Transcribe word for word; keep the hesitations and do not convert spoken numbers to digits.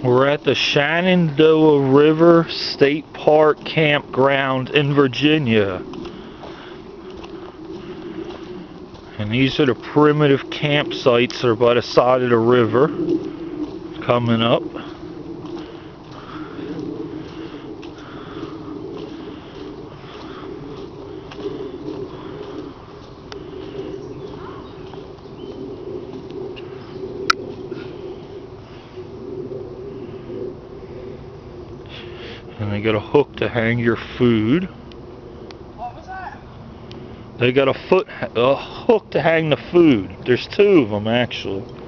We're at the Shenandoah River State Park Campground in Virginia. And these are the primitive campsites that are by the side of the river. Coming up. And they got a hook to hang your food. What was that? They got a foot, a hook to hang the food. There's two of them actually.